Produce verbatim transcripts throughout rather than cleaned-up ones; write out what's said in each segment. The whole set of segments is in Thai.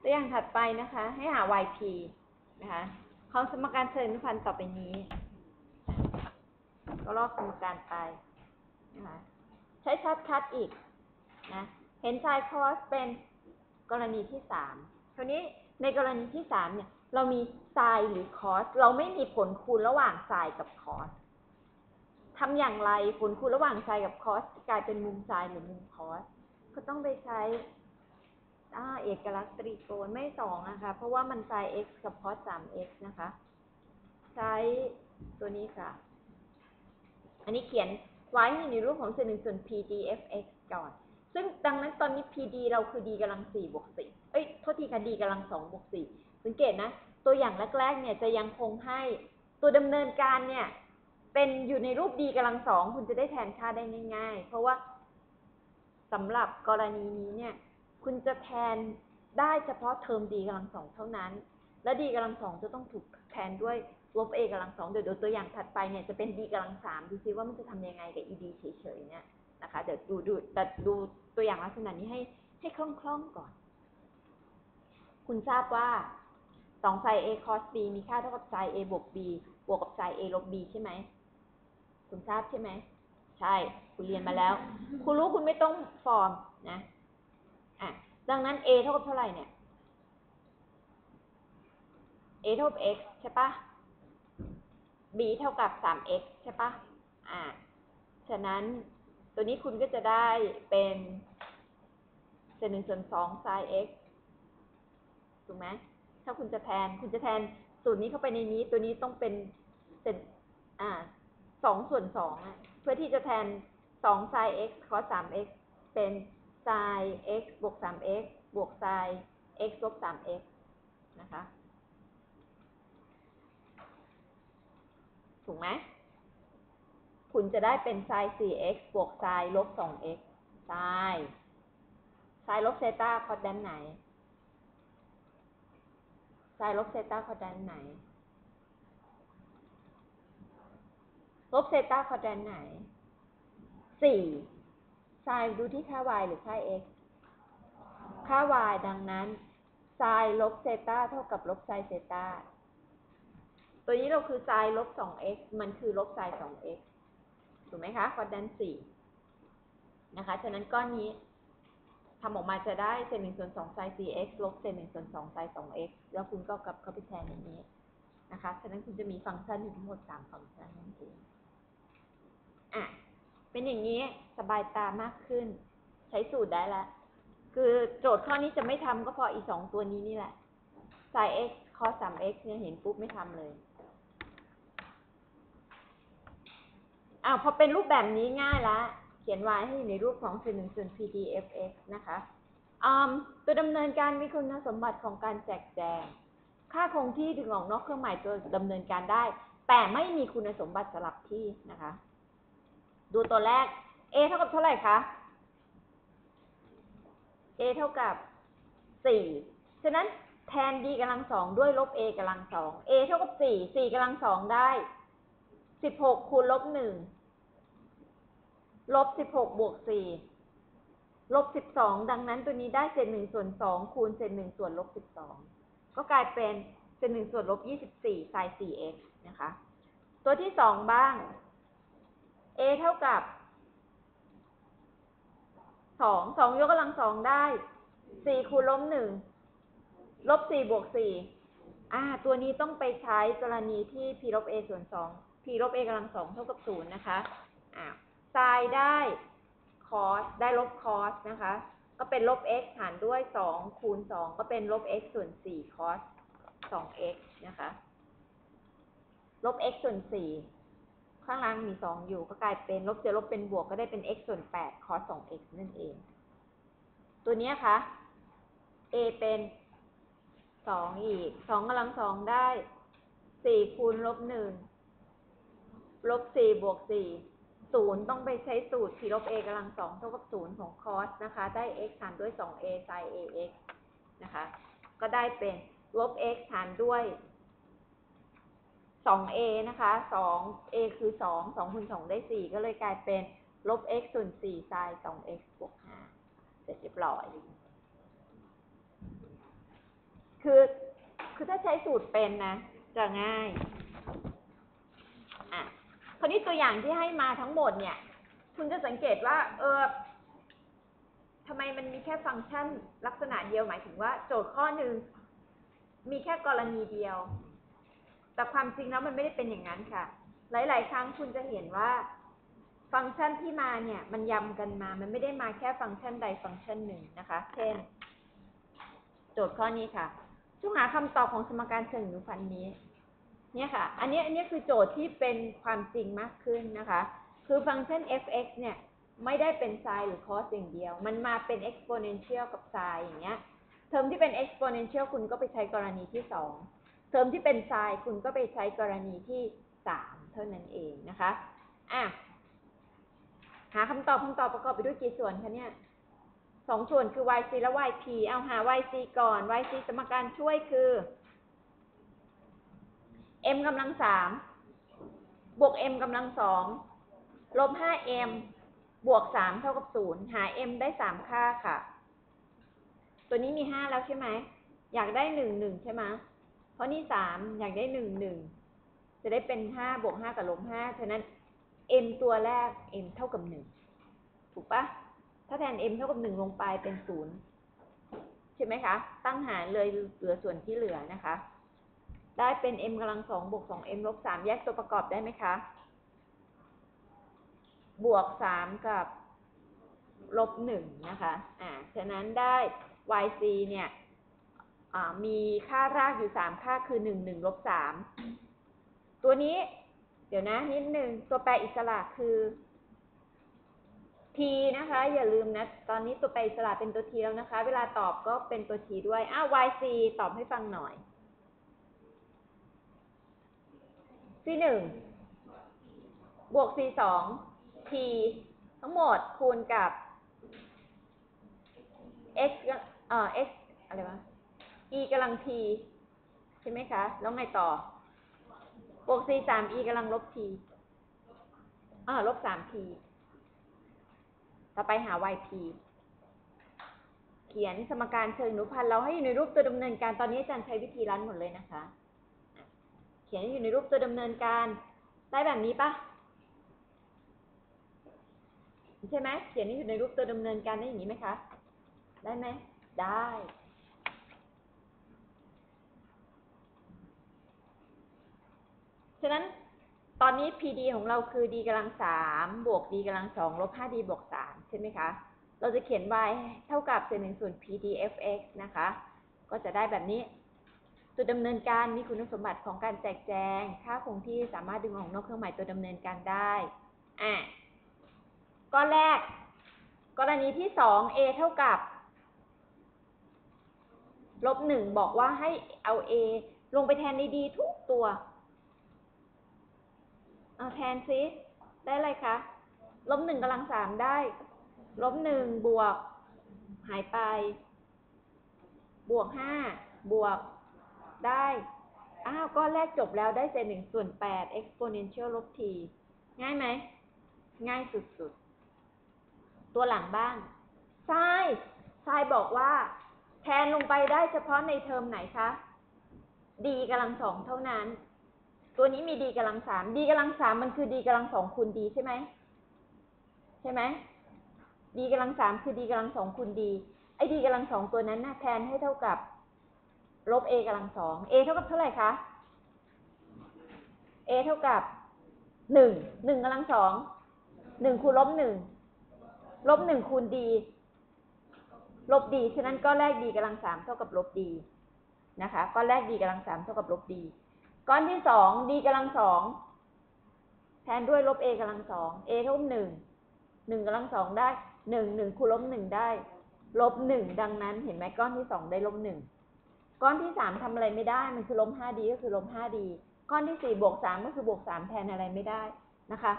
ตัวอย่างถัดไปนะคะให้หา ย พี นะคะของสมการเชิญอนุพันธ์ต่อไปนี้ก็ลอกสมการไปนะคะใช้ช็อตคัทอีกนะเห็นไซน์คอสเป็นกรณีที่สามคราวนี้ในกรณีที่สามเนี่ยเรามีไซน์หรือคอสเราไม่มีผลคูณระหว่างไซน์กับคอสทำอย่างไรผลคูณระหว่างไซน์กับคอสกลายเป็นมุมไซน์หรือมุมคอสก็ต้องไปใช้อ่าเอกลักษณ์ตรีโกณไม่สองนะคะเพราะว่ามันไซน์ x กับคอส สาม x นะคะใช้ตัวนี้ค่ะอันนี้เขียนไว้ในรูปของเศษหนึ่งส่วน p d f x ก่อนซึ่งดังนั้นตอนนี้ pd เราคือ d กำลังสี่บวกสี่เอ้ยโทษทีค่ะ d กำลังสองบวกสี่สังเกตนะตัวอย่างแรกๆเนี่ยจะยังคงให้ตัวดำเนินการเนี่ยเป็นอยู่ในรูป d กำลังสองคุณจะได้แทนค่าได้ง่ายๆเพราะว่าสำหรับกรณีนี้เนี่ยคุณจะแทนได้เฉพาะเทอม d กำลังสองเท่านั้นและ d กำลังสองจะต้องถูกแทนด้วยลบ a กำลังสองเดี๋ยวดูตัวอย่างถัดไปเนี่ยจะเป็น d กำลังสามดูซิว่ามันจะทำยังไงกับ ed เฉยๆเนี่ยนะคะเดี๋ยวดูดูแต่ดูตัวอย่างลักษณะนี้ให้ให้คล่องๆก่อนคุณทราบว่าสอง sin a cos b มีค่าเท่ากับ sin a บวก b บวกกับ sin a ลบ b ใช่ไหมคุณทราบใช่ไหมใช่คุณเรียนมาแล้วคุณรู้คุณไม่ต้องฟอร์มนะอ่ะดังนั้น a เท่ากับเท่าไหร่เนี่ย a เท่ากับ x ใช่ปะ b เท่ากับ สาม x ใช่ปะอ่าฉะนั้นตัวนี้คุณก็จะได้เป็นเศษหนึ่งส่วนสอง sin x ถูกไหมถ้าคุณจะแทนคุณจะแทนสูตรนี้เข้าไปในนี้ตัวนี้ต้องเป็นเศษอ่าสองส่วนสองอ่ะเพื่อที่จะแทนสอง sin x cos สาม x เป็น sin x บวก สาม x บวก sin x ลบ สาม x นะคะถูกไหมคุณจะได้เป็น sin สี่ x บวก sin ลบ สอง x sin sin ลบเซต้าคอสด้านไหน sin ลบเซต้าคอสด้านไหนลบเซต้าคอสด้านไหนสี่ sin ดูที่ค่า y หรือค่า x ค่า y ดังนั้น sin ลบเซต้าเท่ากับลบ sin เซต้าตัวนี้เราคือ sin ลบ สอง x มันคือลบ sin สอง x ถูกไหมคะคอสด้านสี่นะคะฉะนั้นก้อนนี้ทำออกมาจะได้เศษหนึ่งส่วนสอง sin สี่ x ลบเศษหนึ่งส่วนสอง sin สอง x แล้วคุณก็กลับเข้าไปแทนอย่างนี้นะคะฉะนั้นคุณจะมีฟังก์ชันอยู่ทั้งหมดสามฟังก์ชันนั่นเองอ่ะเป็นอย่างนี้สบายตามากขึ้นใช้สูตรได้แล้วคือโจทย์ข้อนี้จะไม่ทำก็พออีกสองตัวนี้นี่แหละ sin x cos สาม x เนี่ยเห็นปุ๊บไม่ทำเลยอ้าวพอเป็นรูปแบบนี้ง่ายละเขียนไว้ให้อยู่ในรูปของเศษหนึ่งส่วน p d f x นะคะตัวดำเนินการมีคุณสมบัติของการแจกแจงค่าคงที่ดึงออกนอกเครื่องหมายตัวดำเนินการได้แต่ไม่มีคุณสมบัติสลับที่นะคะดูตัวแรก a เท่ากับเท่าไหร่คะ a เท่ากับสี่ฉะนั้นแทน d กำลังสองด้วยลบ a กำลังสอง a เท่ากับสี่ สี่กำลังสองได้สิบหกคูณลบหนึ่งลบสิบหกบวกสี่ลบสิบสองดังนั้นตัวนี้ได้เศษหนึ่งส่วนสองคูณเศษหนึ่งส่วนลบสิบสองก็กลายเป็นเศษหนึ่งส่วนลบยี่สิบสี่ sin สี่ x นะคะตัวที่สองบ้าง a เท่ากับสอง สองยกกำลังสองได้สี่คูณลบหนึ่งลบสี่บวกสี่อ่าตัวนี้ต้องไปใช้กรณีที่ p ลบ a ส่วนสอง p ลบ a กำลังสองเท่ากับศูนย์นะคะอ่า sin ได้ cos ได้ลบ cos นะคะก็เป็นลบ x หารด้วยสองคูณสองก็เป็นลบ x ส่วนสี่ cos สอง x นะคะลบ x ส่วนสี่ข้างล่างมีสองอยู่ก็กลายเป็นลบเจอลบเป็นบวกก็ได้เป็น x ส่วนแปด cos สอง x นั่นเองตัวนี้ค่ะ a เป็นสองอีกสองกำลังสองได้สี่คูณลบหนึ่งลบสี่บวกสี่ศูนย์ต้องไปใช้สูตร p ลบ a กำลังสองเท่ากับศูนย์ของ cos นะคะได้ x หารด้วย สอง a sin ax นะคะก็ได้เป็นลบ x หารด้วย สอง a นะคะ สอง a คือสอง สองคูณสองได้สี่ก็เลยกลายเป็นลบ x ส่วนสี่ sin สอง x บวกห้าเสร็จเรียบร้อยคือคือถ้าใช้สูตรเป็นนะจะง่ายอ่ะคราวนี้ตัวอย่างที่ให้มาทั้งหมดเนี่ยคุณจะสังเกตว่าเออทำไมมันมีแค่ฟังก์ชันลักษณะเดียวหมายถึงว่าโจทย์ข้อหนึ่งมีแค่กรณีเดียวแต่ความจริงแล้วมันไม่ได้เป็นอย่างนั้นค่ะหลายๆครั้งคุณจะเห็นว่าฟังก์ชันที่มาเนี่ยมันยำกันมามันไม่ได้มาแค่ฟังก์ชันใดฟังก์ชันหนึ่งนะคะเช่นโจทย์ข้อนี้ค่ะจงหาคำตอบของสมการเชิงอนุพันธ์นี้เนี่ยค่ะอันนี้อันนี้คือโจทย์ที่เป็นความจริงมากขึ้นนะคะคือฟังก์ชัน f(x) เนี่ยไม่ได้เป็น sin หรือ cos อย่างเดียวมันมาเป็น exponential กับ sin อย่างเงี้ยเทอมที่เป็น exponential คุณก็ไปใช้กรณีที่สองเทอมที่เป็น sin คุณก็ไปใช้กรณีที่สามเท่านั้นเองนะคะอ่ะหาคำตอบคำตอบประกอบไปด้วยกี่ส่วนคะเนี่ยสองส่วนคือ yc และ yp เอาหา yc ก่อน yc สมการช่วยคือ m กำลังสามบวก m กำลังสองลบ ห้า m บวกสามเท่ากับศูนย์หา m ได้สามค่าค่ะตัวนี้มีห้าแล้วใช่ไหมอยากได้หนึ่ง หนึ่งใช่ไหมเพราะนี่สามอยากได้หนึ่ง หนึ่งจะได้เป็นห้าบวกห้ากับลบห้าฉะนั้น m ตัวแรก m เท่ากับหนึ่งถูกปะถ้าแทน m เท่ากับหนึ่งลงไปเป็นศูนย์ใช่ไหมคะตั้งหารเลยเหลือส่วนที่เหลือนะคะได้เป็น m กำลังสองบวกสอง m ลบสามแยกตัวประกอบได้ไหมคะบวกสามกับลบหนึ่งนะคะอ่าฉะนั้นได้ yc เนี่ยมีค่ารากอยู่สามค่าคือหนึ่ง หนึ่ง ลบสามตัวนี้เดี๋ยวนะนิดนึงตัวแปรอิสระคือ t นะคะอย่าลืมนะตอนนี้ตัวแปรอิสระเป็นตัว t แล้วนะคะเวลาตอบก็เป็นตัว t ด้วยอ้าว yc ตอบให้ฟังหน่อย c หนึ่งบวก c สอง t ทั้งหมดคูณกับ x เอ่อ x อะไรวะ e กำลัง t ใช่ไหมคะแล้วไงต่อบวก c สาม e กำลังลบ t อ่าลบ สาม t ต่อไปหา yp เขียนสมการเชิงอนุพันธ์เราให้อยู่ในรูปตัวดำเนินการตอนนี้อาจารย์ใช้วิธีรันหมดเลยนะคะเขียนอยู่ในรูปตัวดำเนินการได้แบบนี้ปะใช่ไหมเขียนอยู่ในรูปตัวดำเนินการได้อย่างนี้ไหมคะได้ไหมได้ฉะนั้นตอนนี้ พี ดี ของเราคือ d กำลังสามบวก d กำลังสองลบ ห้า d บวกสามใช่ไหมคะเราจะเขียน y เท่ากับเศษหนึ่งส่วน พี ดี เอฟ เอ็กซ์ นะคะก็จะได้แบบนี้ตัวดำเนินการมีคุณสมบัติของการแจกแจงค่าคงที่สามารถดึงออกนอกเครื่องหมายตัวดำเนินการได้อ่ะก้อนแรกกรณีที่สอง a เท่ากับลบหนึ่งบอกว่าให้เอา a ลงไปแทนใน d ทุกตัวเอาแทนซิได้อะไรคะลบหนึ่งกำลังสามได้ลบหนึ่งบวกหายไปบวกห้าบวกได้อ้าวก้อนแรกจบแล้วได้เศษหนึ่งส่วนแปด exponential ลบ t ง่ายไหมง่ายสุดๆตัวหลังบ้างทรายทรายบอกว่าแทนลงไปได้เฉพาะในเทอมไหนคะ d กำลังสองเท่านั้นตัวนี้มี d กำลังสาม d กำลังสามมันคือ d กำลังสองคูณ d ใช่ไหมใช่ไหม d กำลังสามคือ d กำลังสองคูณ d ไอ้ d กำลังสองตัวนั้นนะแทนให้เท่ากับลบ a กำลังสอง a เท่ากับเท่าไหร่คะ a เท่ากับหนึ่ง หนึ่งกำลังสองหนึ่งคูณลบหนึ่งลบหนึ่งคูณ d ลบ d ฉะนั้นก้อนแรก d กำลังสามเท่ากับลบ d นะคะก้อนแรก d กำลังสามเท่ากับลบ d ก้อนที่สอง d กำลังสองแทนด้วยลบ a กำลังสอง a เท่ากับหนึ่ง หนึ่งกำลังสองได้หนึ่ง หนึ่งคูณลบหนึ่งได้ลบหนึ่งดังนั้นเห็นไหมก้อนที่สองได้ลบหนึ่งก้อนที่สามทำอะไรไม่ได้มันคือลบ ห้า d ก็คือลบ ห้า d ก้อนที่สี่บวกสามก็คือบวกสามแทนอะไรไม่ได้นะคะ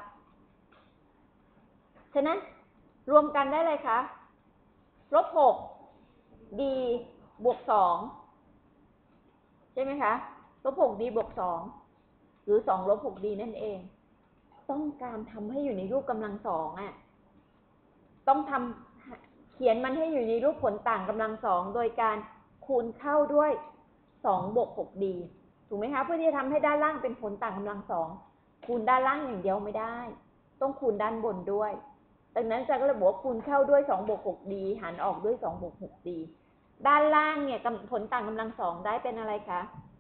ฉะนั้นรวมกันได้เลยคะลบหก d บวกสองใช่ไหมคะลบหก d บวกสองหรือสองลบหก d นั่นเองต้องการทำให้อยู่ในรูปกำลังสองอ่ะต้องทำเขียนมันให้อยู่ในรูปผลต่างกำลังสองโดยการคูณเข้าด้วยสองบวกหกดีถูกไหมคะเพื่อที่จะทำให้ด้านล่างเป็นผลต่างกำลังสองคูณด้านล่างอย่างเดียวไม่ได้ต้องคูณด้านบนด้วยดังนั้นอาจารย์ก็เลยบอกว่าคูณเข้าด้วยสองบวกหกดีหารออกด้วยสองบวกหกดีด้านล่างเนี่ยผลต่างกำลังสองได้เป็นอะไรคะ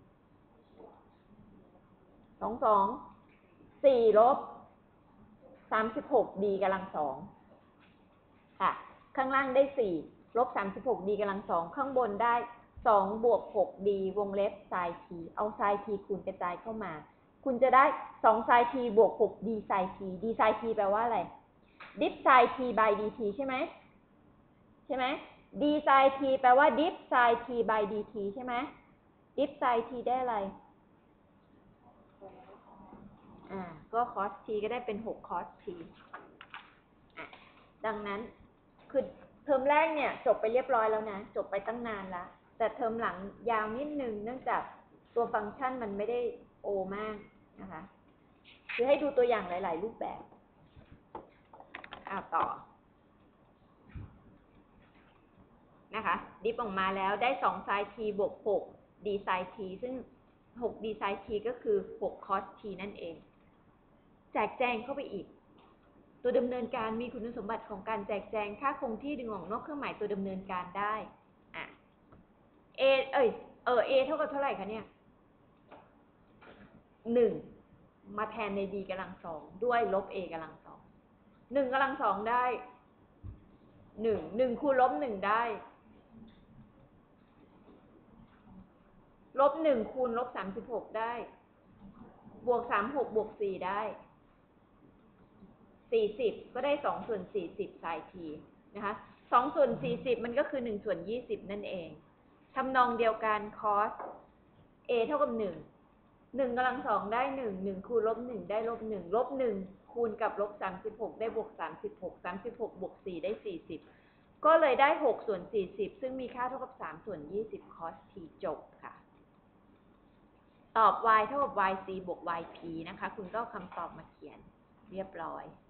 สองสองสี่ลบสามสิบหกดีกำลังสองค่ะข้างล่างได้สี่ลบสามสิบหกดีกำลังสองข้างบนได้สองบวกหกดีวงเล็บไซน์ทีเอาไซน์ทีคูณกระจายเข้ามาคุณจะได้สองไซน์ทีบวกหกดีไซน์ทีดีไซน์ทีแปลว่าอะไรดิฟไซน์ที by dt ใช่ไหมใช่ไหมดีไซน์ทีแปลว่าดิฟไซน์ที by dt ใช่ไหมดิฟไซน์ทีได้อะไรอ่าก็ cos t ก็ได้เป็นหก cos t อ่ะดังนั้นคือเทอมแรกเนี่ยจบไปเรียบร้อยแล้วนะจบไปตั้งนานแล้วแต่เทอมหลังยาวนิดนึงเนื่องจากตัวฟังก์ชันมันไม่ได้โอมากนะคะคือให้ดูตัวอย่างหลายๆรูปแบบอ่าต่อนะคะดิฟออกมาแล้วได้สองไซน์ t บวกหกดีไซน์ t ซึ่งหกดีไซน์ t ก็คือหก cos t นั่นเองแจกแจงเข้าไปอีกตัวดำเนินการมีคุณสมบัติของการแจกแจงค่าคงที่ดึงออกนอกเครื่องหมายตัวดำเนินการได้อ่ะ a เอ้ยเออ a เท่ากับเท่าไหร่คะเนี่ยหนึ่งมาแทนใน b กำลังสองด้วยลบ a กำลังสองหนึ่งกำลังสองได้หนึ่งหนึ่งคูณลบหนึ่งได้ลบหนึ่งคูณลบสามสิบหกได้บวกสามหกบวกสี่ได้สี่สิบก็ได้สองส่วนสี่สิบไซน์ทีนะคะสองส่วนสี่สิบมันก็คือหนึ่งส่วนยี่สิบนั่นเองทำนองเดียวกัน cos a เท่ากับหนึ่งหนึ่งกำลังสองได้หนึ่งหนึ่งคูณลบหนึ่งได้ลบหนึ่งลบหนึ่งคูณกับลบสามสิบหกได้บวกสามสิบหก สามสิบหกบวกสี่ได้สี่สิบก็เลยได้หกส่วนสี่สิบซึ่งมีค่าเท่ากับสามส่วนยี่สิบ cos t จบค่ะตอบ y เท่ากับ yc บวก yp นะคะคุณก็เอาคำตอบมาเขียนเรียบร้อย